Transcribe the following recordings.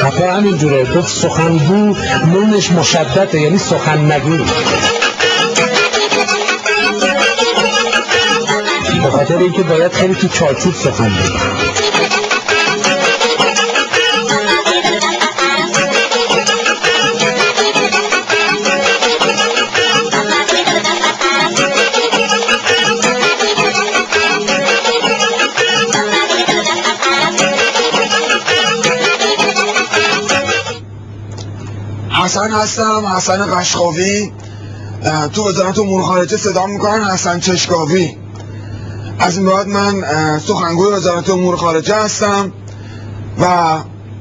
حتی همینجوره، گفت سخنگو نونش مشدده، یعنی سخن نگو. به خاطر اینکه باید خیلی تو چارچوب سخن بگی. حسن هستم، حسن قشقاوی. تو وزارت امور خارجه صدا میکنن حسن چشگاوی. از این بعد من سخنگوی وزارت امور خارجه هستم و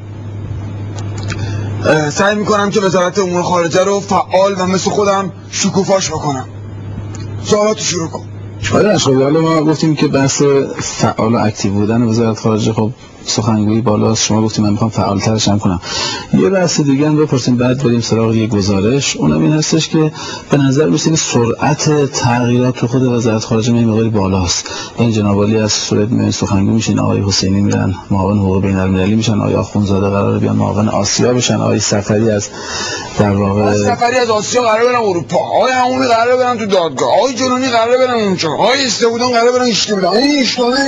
سعی میکنم که وزارت امور خارجه رو فعال و مثل خودم شکوفاش بکنم. سوالاتو شروع کن. آره اشقابی، حالا ما گفتیم که بحث فعال و اکتیو بودن وزارت خارجه، خب سخنگویی بالاست، شما گفتیم من میخوام فعالترش هم کنم. یه بحث دیگه هم بپرسیم بعد بریم سراغ یه گزارش. اونم این هستش که به نظر میاد سرعت تغییرات تو خود وزارت خارجه یه مقداری بالاست. این جناب عالی از سوئد میان سخنگو میشن، آقای حسینی میرن معاون حقوق بین‌المللی میشن، آقای آخوندزاده قراره بیان معاون آسیا بشن، آقای سفری از در واقع سفری از آسیا قراره برن اروپا، آقای همونی قراره برن تو دادگاه، آقای جنونی قراره برن اونجا، آقای استبودان قراره برن اشتبودان، این اشتبودان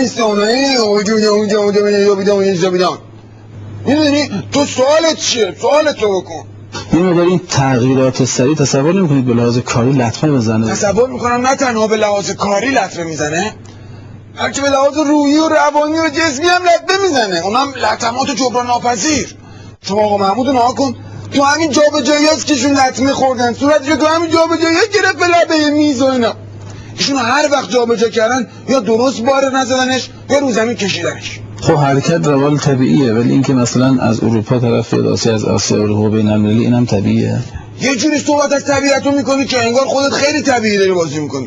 اونجا. میدونی تو سوالت چیه؟ سوالت تو بکن. یه مقدار این تغییرات سریع تصور نمی‌کنید به لحاظ کاری لطمه بزنه؟ تصور میکنم نه تنها به لحاظ کاری لطمه میزنه، بلکه به لحاظ روحی و روانی و جسمی هم لطمه میزنه، اونم لطمات جبران ناپذیر. شما آقا محمود رو نها کن، تو همین جابجایی هست که شون لطمه خوردن، صورتشو تو همین جابجایی گرفت به لبه میز و اینا. ایشون هر وقت جابجا کردن یا درست بار نزدنش یا رو زمین کشیدنش. خب حرکت روال طبیعیه، ولی اینکه مثلا از اروپا طرف بیاد آسیا، از آسیا رو حقوق بین‌المللی، اینم طبیعیه. یه جوری صحبت از طبیعتو میکنی که انگار خودت خیلی طبیعی داری بازی میکنی.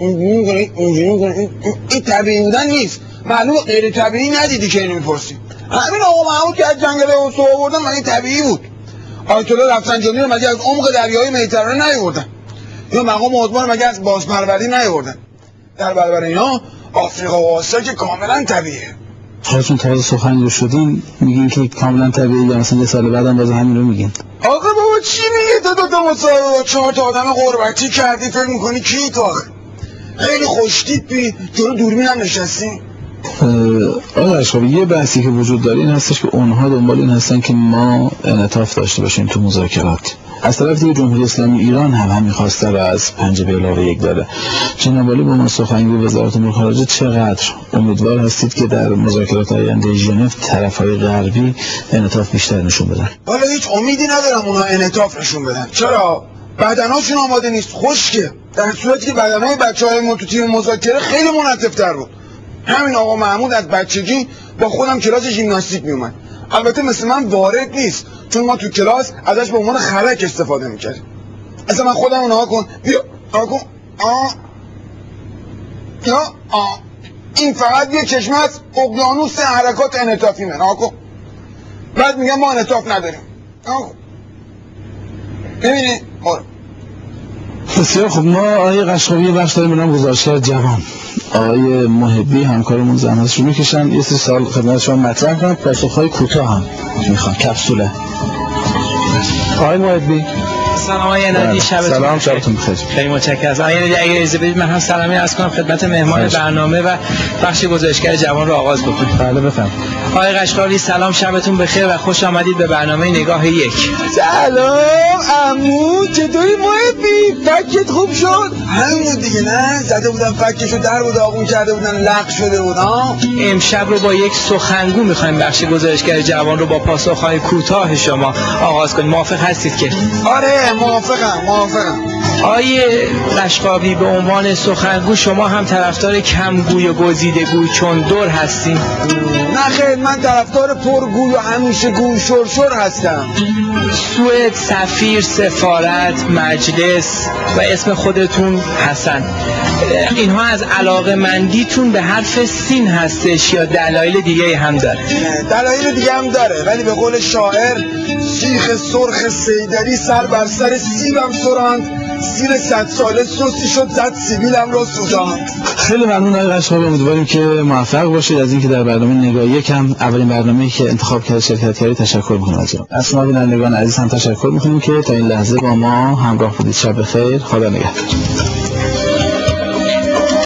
این طبیعی بودن نیست، معلومه غیر طبیعی ندیدی که اینو میپرسی. همین آقا محمود که از جنگل اوسو آوردن مگه طبیعی بود؟ آیت الله رفسنجانی رو مگه از عمق دریای مدیترانه نیاوردن؟ یا مقام عثمان مگه از بازپروری نیاوردن؟ در برابر اینا آفریقا و آسیا که کاملا طبیعیه. خودتون تازه سخنگو شدین میگین که کاملا طبیعیه، یا مثلا یه سال بعدم باز همین رو میگین؟ آقا بابا چی میگه؟ دو تا مصاحبه 4 تا آدم قربتی کردی، فکر میکنی کی تو؟ خیلی خوشتیپی، جلو دوربین هم نشستی. آقای اشقابی، یه بحثی که وجود داره این هستش که اونها دنبال این هستن که ما انعطاف داشته باشیم تو مذاکرات. از طرف دیگه جمهوری اسلامی ایران هم همین خواسته رو از 5+1 داره. جناب عالی با من سخنگوی وزارت امور خارجه چقدر امیدوار هستید که در مذاکرات آینده ژنو طرف‌های غربی انعطاف بیشتر نشون بدن؟ والا هیچ امیدی ندارم اونا انعطاف نشون بدن. چرا؟ بدناشون آماده نیست، خشکه. در صورتی که بدنهای بچه‌های ما تو تیم مذاکره خیلی منعطف‌تر بود. همین آقا محمود از بچگی با خودم کلاس ژیمناستیک میومد. البته مثل من وارد نیست، چون ما تو کلاس ازش به عنوان خرک استفاده میکردیم. اصلا من خودم رو نها کن، بیا نها کن، این فقط یه چشمه از اقیانوس حرکات انعطافی من، نها کن. بعد میگم ما انعطاف نداریم، نها کن. ببینی؟ بسیار خب، ما آقای قشقاوی بخش داریم به نام گزارشگر جوان. آقای محبی همکارمون زحمتش رو میکشن یه سری سال خدمت شما مطرح کنن، پاسخهای کوتاه هم میخوان، کپسوله. آقای محبی سلام آقای ندی، سلام، شبتون بخیر. خیلی متشکرم. آقای ندی اگه اجازه بدید من هم سلامی عرض کنم خدمت مهمان برنامه و بخش گزارشگر جوان رو آغاز بکنیم. بله بفرمایید. آقای قشقاوی سلام، شبتون بخیر و خوش آمدید به برنامه نگاه یک. سلام عمو، چطوری محبی؟ فکت خوب شد؟ همون دیگه نه، زده بودن فکشو در بود آقون کرده بودن لق شده بود. امشب رو با یک سخنگو میخوایم بخش گزارشگر جوان رو با پاسخهای کوتاه شما آغاز کنیم. موافق هستید که؟ آره موافقم. آقای قشقاوی به عنوان سخنگو شما هم طرفدار کمگوی و گزیدگوی چون دور هستین؟ نه خیر، من طرفدار پرگوی و همیشه گوی شرشر هستم. سوئد، سفیر، سفارت، مجلس و اسم خودتون حسن، اینها از علاقه‌مندیتون به حرف سین هستش یا دلایل دیگه هم داره؟ دلایل دیگه هم داره، ولی به قول شاعر شیخ سرخ سیدری سر بر سر سیبم سراند، مسیر 100 ساله سستی شد زد سیبیلم رو سوزاند. خیلی ممنون آقای قشقابی، امیدواریم که موفق باشید. از اینکه در برنامه نگاه یکم اولین برنامه‌ای که انتخاب کرد شرکت کردید تشکر می‌کنم از شما. از شما بینندگان عزیز هم تشکر می‌کنیم که تا این لحظه با ما همراه بودید. شب بخیر، خدا نگهدار.